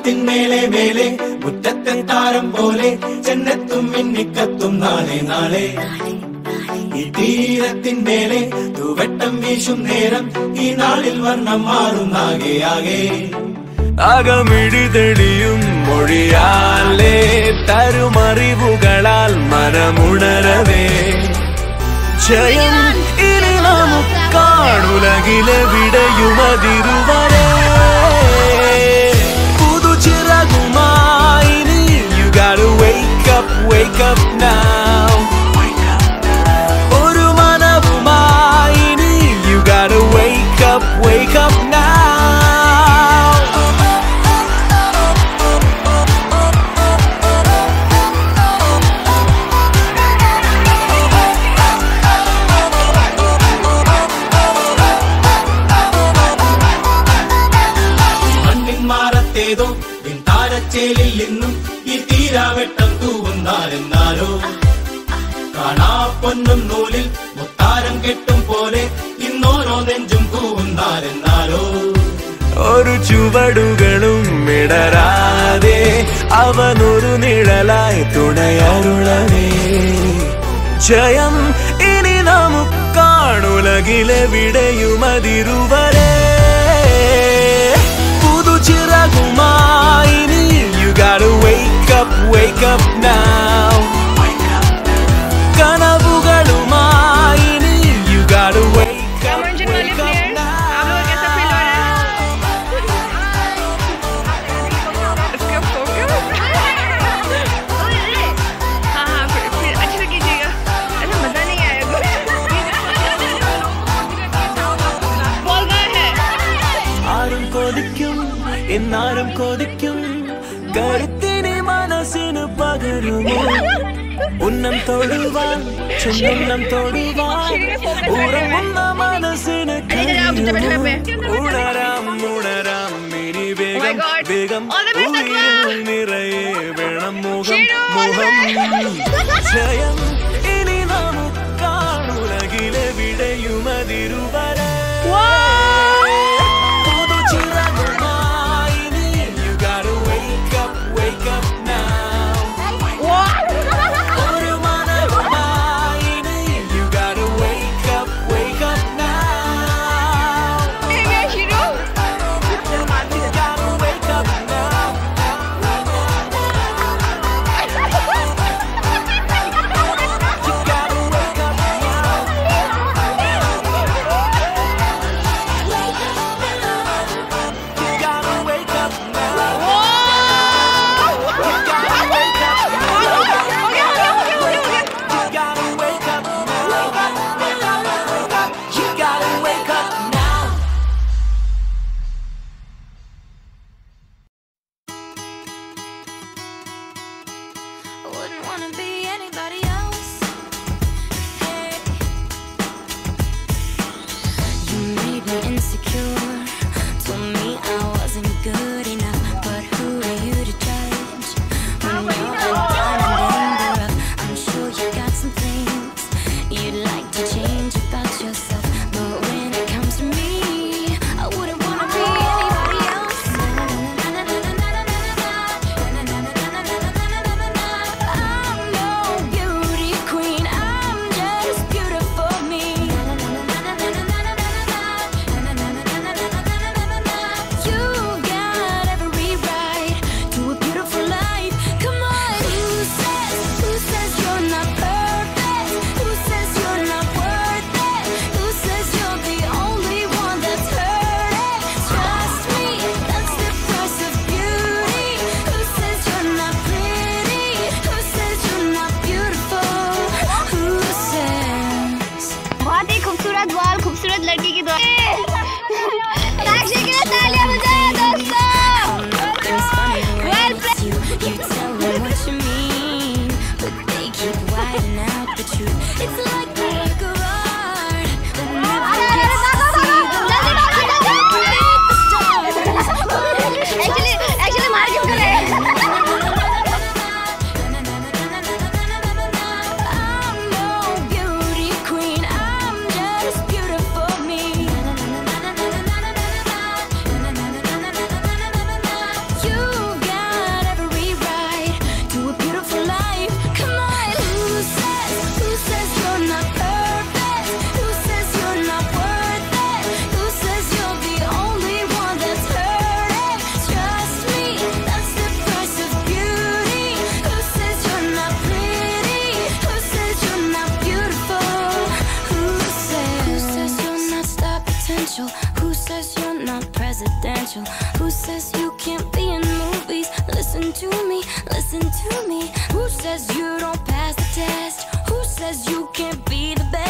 മേലെ മേലെ മുറ്റത്തൻ താരം പോലെ ചെന്നെത്തും മിന്നിക്കത്തും നാളെ നാളെ ഈ തീരത്തിൻ മേലെ തൂവെട്ടം വീശും നേരം ഈ നാളിൽ വർണ്ണം മാറുന്നാകെ ആകെ അകമിഴുതെളിയും മൊഴിയാലേ തരുമറിവുകളാൽ മനമുണരവേ ജയം ഇനി നമുക്കാണുലകിലെവിടെയുമതിരുവരേ പുതുചിറകുമായി നീ You gotta wake up now ഒരു മനവുമായി നീ You gotta wake up now താരച്ചേലിൽ നിന്നും ഈ തീരാവെട്ടം തൂവുന്നാലെന്നാലോ കാണാ പൊന്നും നൂലിൽ മുത്താരം കെട്ടും പോലെ ഇന്നോരോ നെഞ്ചും തൂവുന്നാലെന്നാലോ ഒരു ചുവടുകളും ഇടരാതെ അവനൊരു നിഴലായി തുണയരുളവേ ജയം ഇനി നമുക്കാണുലകിലെവിടെയുമതിരുവരേ പുതുചിറകുമായി നീ You gotta wake up now കനവുകളുമായി നീ You gotta wake up now ആരും കൊതിക്കും എന്നാരും കൊതിക്കും കരുത്തിനി മനസ്സിന് പകരുമോ ഉന്നം തൊടുവാൻ ചുന്നം തൊടുവാൻ ഉറങ്ങുന്ന മനസ്സിന് ഉണരാം ഇനി വേഗം ഉയരിൽ നിറയെ വേണം മുഖം ജയം ഇനി നമുക്കാണുലകിലെവിടെയുമതിരുവരേ listen to me. Who says you don't pass the test? Who says you can't be the best?